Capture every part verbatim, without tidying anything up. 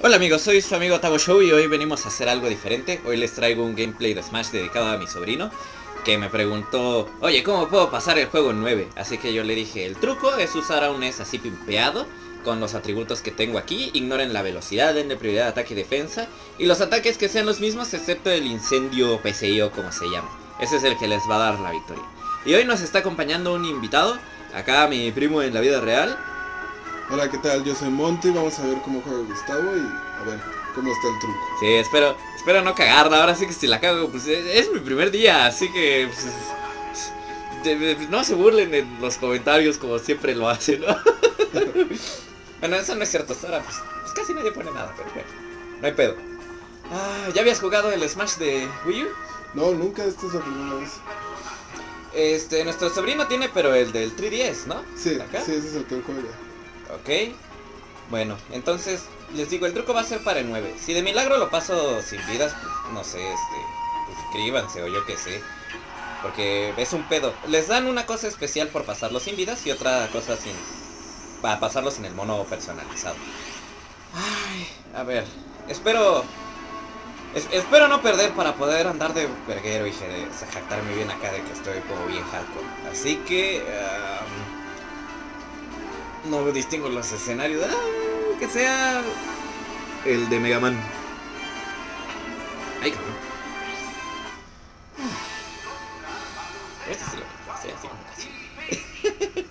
Hola amigos, soy su amigo Tabo Show y hoy venimos a hacer algo diferente. Hoy les traigo un gameplay de Smash dedicado a mi sobrino, que me preguntó, oye, ¿cómo puedo pasar el juego en nueve? Así que yo le dije, el truco es usar a un E S así pimpeado, con los atributos que tengo aquí. Ignoren la velocidad, denle prioridad a ataque y defensa, y los ataques que sean los mismos excepto el incendio P C I o como se llama. Ese es el que les va a dar la victoria. Y hoy nos está acompañando un invitado, acá mi primo en la vida real. Hola, ¿qué tal? Yo soy Monty, vamos a ver cómo juega Gustavo y a ver cómo está el truco. Sí, espero, espero no cagarla, ahora sí que si la cago, pues es, es mi primer día, así que pues, de, de, no se burlen en los comentarios como siempre lo hacen, ¿no? Bueno, eso no es cierto, hasta ahora pues, pues casi nadie pone nada, pero bueno, no hay pedo. Ah, ¿ya habías jugado el Smash de Wii U? No, nunca, esta es la primera vez. Este, nuestro sobrino tiene, pero el del tres D S, ¿no? Sí, ¿Acá? sí, ese es el que juega. Ok, bueno, entonces les digo, el truco va a ser para el nueve. Si de milagro lo paso sin vidas, pues no sé, este, suscríbanse o yo qué sé, porque es un pedo. Les dan una cosa especial por pasarlo sin vidas y otra cosa sin, para pasarlo sin el mono personalizado. Ay, a ver, espero, es, espero no perder para poder andar de verguero y je- jactarme bien acá de que estoy como bien hardcore. Así que... Um, no distingo los escenarios. Ah, que sea el de Mega Man. Ay, cabrón. Este sí lo pasé así como casi.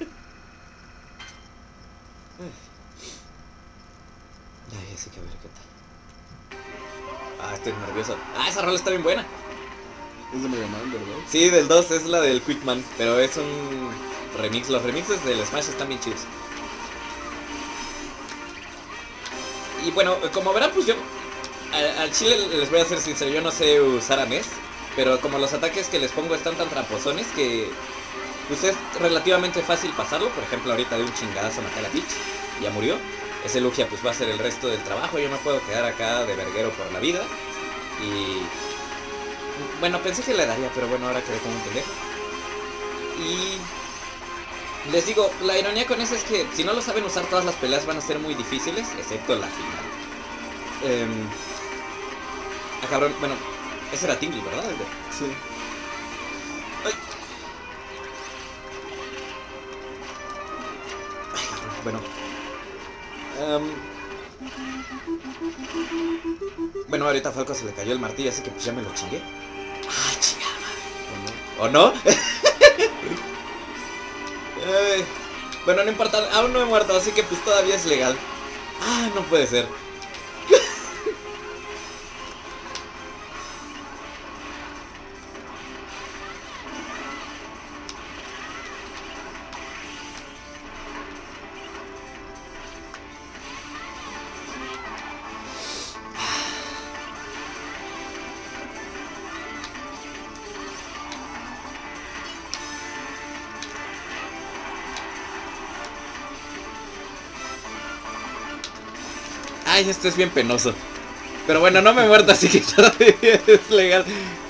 Ay, así que a ver qué tal. Ah, estoy nervioso. Ah, esa rola está bien buena. Es de Mega Man, ¿verdad? Sí, del dos es la del Quickman, pero es un remix. Los remixes del Smash están bien chidos. Y bueno, como verán, pues yo al, al chile les voy a ser sincero, yo no sé usar a Ness, pero como los ataques que les pongo están tan tramposones que pues es relativamente fácil pasarlo. Por ejemplo, ahorita de un chingadazo maté a la Peach, ya murió. Ese Lugia pues va a hacer el resto del trabajo, yo me puedo quedar acá de verguero por la vida. Y bueno, pensé que le daría, pero bueno, ahora quedé como un pendejo. Y les digo, la ironía con eso es que si no lo saben usar, todas las peleas van a ser muy difíciles, excepto la final. Eh... Ah, cabrón, bueno, ese era Tingle, ¿verdad? Sí. Ay. Ay, cabrón, bueno. Um... Bueno, ahorita a Falco se le cayó el martillo, así que pues ya me lo chingué. Ah, chingada madre. ¿O no? ¿O no? Ay, bueno, no importa, aún no he muerto, así que pues todavía es legal. Ah, no puede ser. Ay, esto es bien penoso. Pero bueno, no me he muerto, así que todavía es legal.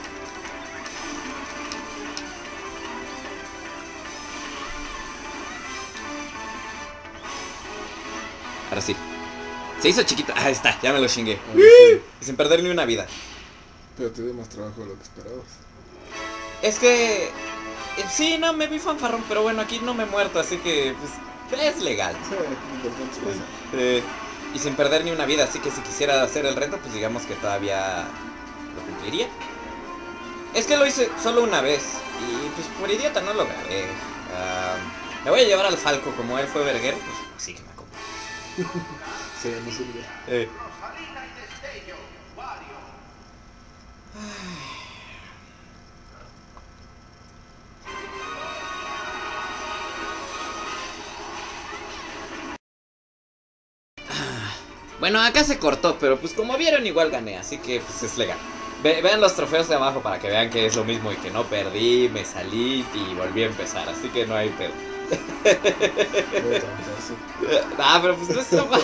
Ahora sí. Se hizo chiquito. Ahí está, ya me lo chingué. Sí. Y sin perder ni una vida. Pero te dio más trabajo de lo que esperabas. Es que... Sí, no, me vi fanfarrón, pero bueno, aquí no me he muerto, así que pues es legal. Sí, importante es eso. Eh, y sin perder ni una vida, así que si quisiera hacer el reto, pues digamos que todavía lo cumpliría. Es que lo hice solo una vez y pues por idiota no lo grabé. Uh, me voy a llevar al Falco, como él fue verguero, pues sí que me acompaña. Sí, no sirve. Eh. Bueno, acá se cortó, pero pues como vieron igual gané, así que pues es legal. Ve, vean los trofeos de abajo para que vean que es lo mismo y que no perdí, me salí y volví a empezar, así que no hay pedo. Voy a trabajar, sí. Ah, pero pues no es trampa.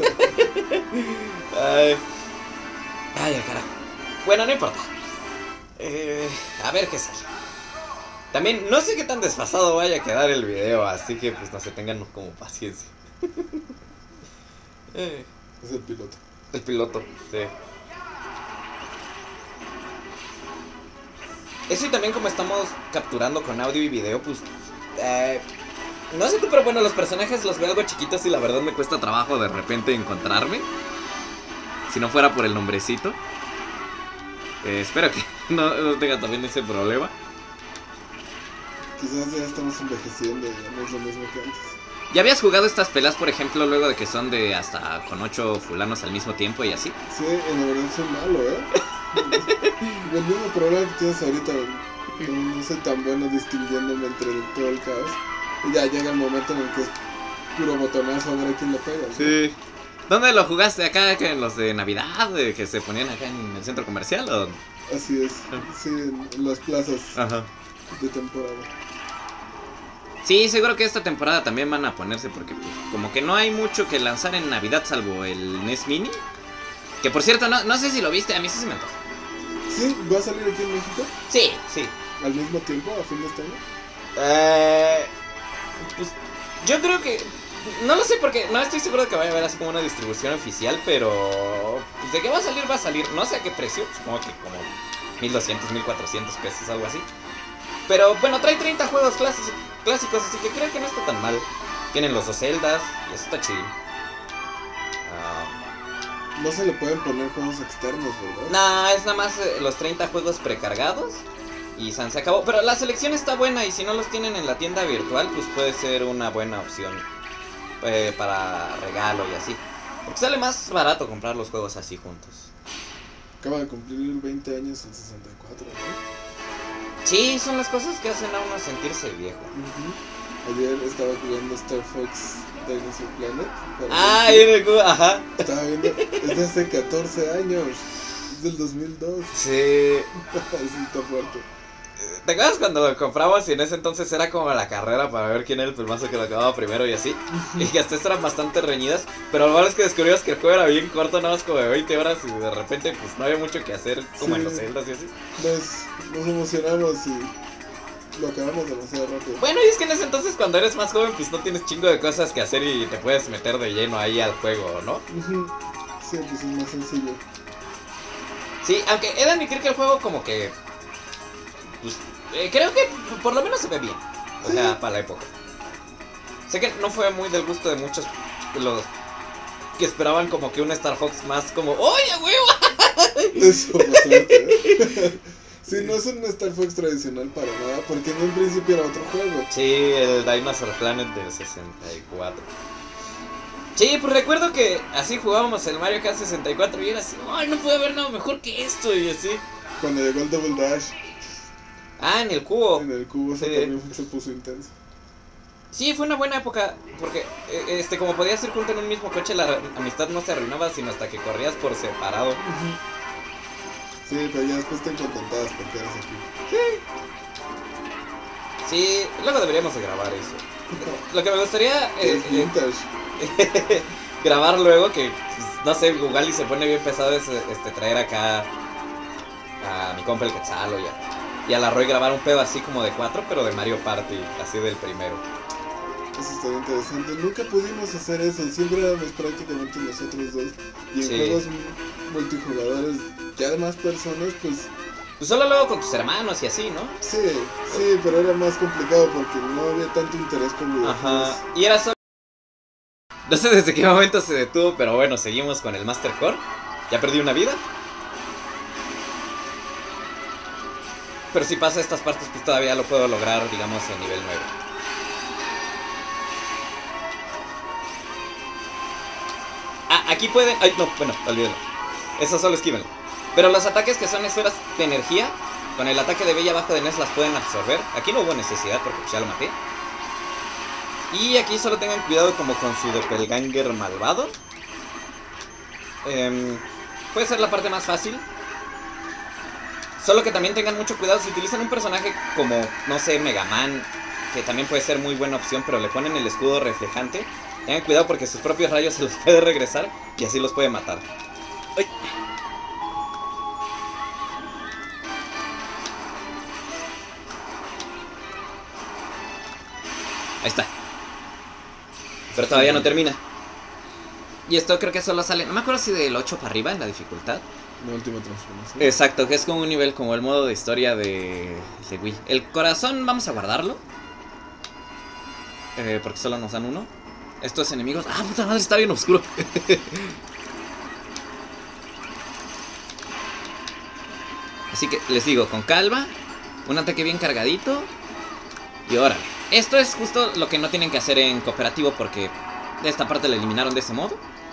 Ay, ay, carajo. Bueno, no importa. Eh, a ver qué sale. También no sé qué tan desfasado vaya a quedar el video, así que pues no se tengan como paciencia. eh. Es el piloto. El piloto, sí. Eso y también como estamos capturando con audio y video, pues... Eh, no sé tú, pero bueno, los personajes los veo algo chiquitos y la verdad me cuesta trabajo de repente encontrarme. Si no fuera por el nombrecito. Eh, espero que no, no tenga también ese problema. Quizás ya estamos envejeciendo, ya no es lo mismo que antes. ¿Ya habías jugado estas pelas, por ejemplo, luego de que son de hasta con ocho fulanos al mismo tiempo y así? Sí, en la verdad soy malo, ¿eh? El mismo problema que tienes ahorita, no, no soy tan bueno distinguiéndome entre todo el caos. Y ya llega el momento en el que es puro botonazo a ver a quién le pega, ¿no? Sí. ¿Dónde lo jugaste? ¿Acá que en los de Navidad, de que se ponían acá en el centro comercial o dónde? Así es, sí, en las plazas Ajá. de temporada. Sí, seguro que esta temporada también van a ponerse porque pues, como que no hay mucho que lanzar en Navidad salvo el N E S Mini. Que por cierto, no, no sé si lo viste, a mí sí se me antoja. ¿Sí? ¿Va a salir aquí en México? Sí, sí. ¿Al mismo tiempo, a fin de este año? Eh, pues yo creo que... No lo sé porque no estoy seguro de que vaya a haber así como una distribución oficial, pero... Pues de que va a salir, va a salir. No sé a qué precio, supongo que como mil doscientos, mil cuatrocientos pesos, algo así. Pero bueno, trae treinta juegos clásicos, clásicos, así que creo que no está tan mal. Tienen los dos Zeldas, y eso está chido. Uh, No se le pueden poner juegos externos, ¿verdad? nah, es nada más eh, los treinta juegos precargados. Y san se acabó. Pero la selección está buena y si no los tienen en la tienda virtual, pues puede ser una buena opción. Eh, para regalo y así. Porque sale más barato comprar los juegos así juntos. Acaba de cumplir veinte años el sesenta y cuatro, ¿no? Sí, son las cosas que hacen a uno sentirse viejo. Uh-huh. Ayer estaba jugando Star Fox Dinosaur Planet. Ah, ahí en el cubo, ajá. Estaba viendo, es de hace catorce años. Es del dos mil dos. Sí. Así está fuerte. ¿Te acuerdas cuando lo compramos y en ese entonces era como la carrera para ver quién era el pelmazo que lo acababa primero y así? Y que hasta eran bastante reñidas. Pero lo malo es que descubrimos que el juego era bien corto, nada más como de veinte horas y de repente pues no había mucho que hacer como Sí. en los Zeldas y así. Nos, nos emocionamos y lo acabamos demasiado rápido. Bueno, y es que en ese entonces cuando eres más joven pues no tienes chingo de cosas que hacer y te puedes meter de lleno ahí al juego, ¿no? Uh-huh. Sí, pues es más sencillo. Sí, aunque he de admitir que el juego como que... Pues, eh, creo que por lo menos se ve bien. O sea, para la época. Sé que no fue muy del gusto de muchos de los que esperaban como que un Star Fox más como... ¡Oye, huevo! Eso, bastante, ¿eh? Sí, no es un Star Fox tradicional para nada, porque en un principio era otro juego. Sí, el Dinosaur Planet del sesenta y cuatro. Sí, pues recuerdo que así jugábamos el Mario Kart sesenta y cuatro y era así, ¡ay, no puede haber nada mejor que esto! Y así. Cuando llegó el Double Dash Ah, en el cubo. en el cubo, eso Sí. también se puso intenso. Sí, fue una buena época, porque eh, este como podías ir junto en un mismo coche, la re- amistad no se arruinaba sino hasta que corrías por separado. Sí, pero ya después te contentabas porque eras aquí. Sí, luego deberíamos de grabar eso. Lo que me gustaría eh, Es vintage. eh, grabar luego, que pues, no sé, Google y se pone bien pesado, es este, traer acá a mi compa el Quetzal o ya. Y a la Roy grabar un pedo así como de cuatro, pero de Mario Party, así del primero. Eso estaría interesante. Nunca pudimos hacer eso, siempre éramos prácticamente nosotros dos. Y en Sí. juegos multijugadores, ya de más personas, pues Pues solo luego con tus hermanos y así, ¿no? sí, sí, pero era más complicado porque no había tanto interés por videojuegos. Ajá. Y era solo... No sé desde qué momento se detuvo, pero bueno, seguimos con el Master Core. Ya perdí una vida. Pero si pasa estas partes, pues todavía lo puedo lograr, digamos, en nivel nueve. Ah, aquí pueden... Ay, no, bueno, olvídalo. Eso solo esquívenlo. Pero los ataques que son esferas de energía, con el ataque de Bella abajo de Ness las pueden absorber. Aquí no hubo necesidad porque pues ya lo maté. Y aquí solo tengan cuidado como con su doppelganger malvado. Eh, puede ser la parte más fácil. Solo que también tengan mucho cuidado si utilizan un personaje como, no sé, Mega Man, que también puede ser muy buena opción, pero le ponen el escudo reflejante. Tengan cuidado porque sus propios rayos se los puede regresar y así los puede matar. ¡Ay! Ahí está. Pero todavía no termina. Y esto creo que solo sale, no me acuerdo si del ocho para arriba en la dificultad. La última transformación. Exacto, que es como un nivel como el modo de historia de, de Wii. El corazón vamos a guardarlo. Eh, porque solo nos dan uno. Estos enemigos... ¡Ah, puta madre! Está bien oscuro. Así que les digo, con calma. Un ataque bien cargadito. Y órale. Esto es justo lo que no tienen que hacer en cooperativo, porque de esta parte la eliminaron de ese modo.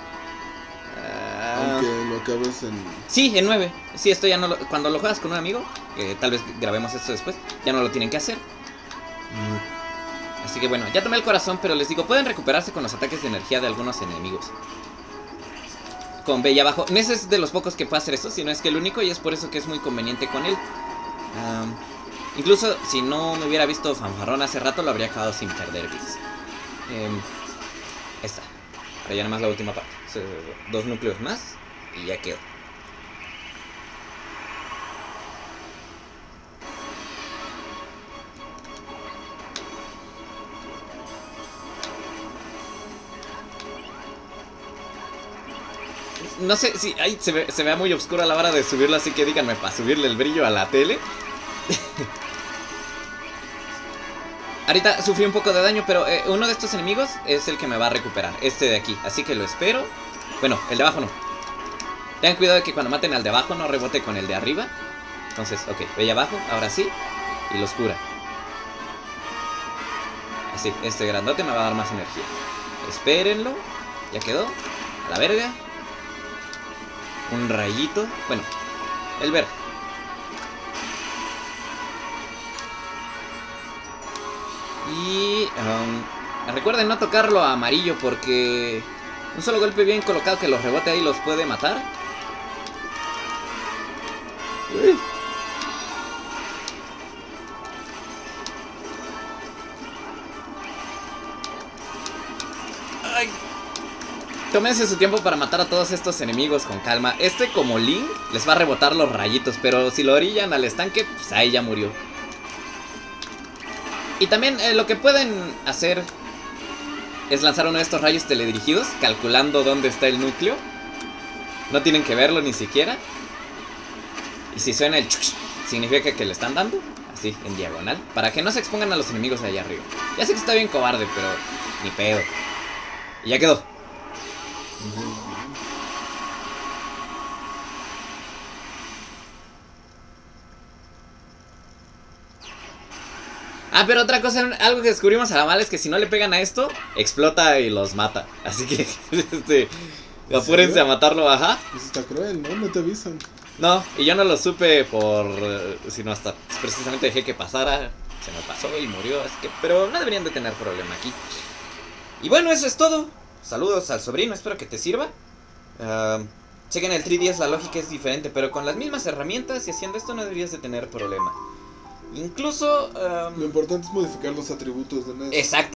Aunque lo acabes en... Sí, en nueve. Sí, esto ya no lo... Cuando lo juegas con un amigo, que tal vez grabemos esto después, ya no lo tienen que hacer. Así que bueno, ya tomé el corazón, pero les digo, pueden recuperarse con los ataques de energía de algunos enemigos. Con B y abajo. Ness es de los pocos que puede hacer esto, si no es que el único, y es por eso que es muy conveniente con él. Um, incluso si no me hubiera visto fanfarrón hace rato, lo habría acabado sin perder bits. Um, esta. Ahora ya nada más la última parte. Dos núcleos más y ya quedó. No sé si ay, se, ve, se vea muy oscuro a la hora de subirlo, así que díganme para subirle el brillo a la tele. Ahorita sufrí un poco de daño, pero eh, uno de estos enemigos es el que me va a recuperar. Este de aquí, así que lo espero. Bueno, el de abajo no. Tengan cuidado de que cuando maten al de abajo no rebote con el de arriba. Entonces, ok, ve abajo, ahora sí. Y los cura. Así, este grandote me va a dar más energía. Espérenlo. Ya quedó. A la verga. Un rayito. Bueno, el verde. Y um, recuerden no tocarlo a amarillo, porque un solo golpe bien colocado que los rebote ahí los puede matar. Uy. Ay. Tómense su tiempo para matar a todos estos enemigos con calma. Este, como Link, les va a rebotar los rayitos, pero si lo orillan al estanque, pues ahí ya murió. Y también eh, lo que pueden hacer es lanzar uno de estos rayos teledirigidos, calculando dónde está el núcleo. No tienen que verlo ni siquiera. Y si suena el chuch, significa que le están dando, así, en diagonal, para que no se expongan a los enemigos de allá arriba. Ya sé que está bien cobarde, pero ni pedo. Y ya quedó. Ah, pero otra cosa, algo que descubrimos a la mala es que si no le pegan a esto, explota y los mata. Así que, este, apúrense a matarlo, ajá. Eso está cruel, ¿no? No te avisan. No, y yo no lo supe por... sino hasta precisamente dejé que pasara. Se me pasó y murió, así que... Pero no deberían de tener problema aquí. Y bueno, eso es todo. Saludos al sobrino, espero que te sirva. Uh, chequen el tres D S, la lógica es diferente, pero con las mismas herramientas y haciendo esto no deberías de tener problema. Incluso... Um, Lo importante es modificar los atributos de Ness. Exacto.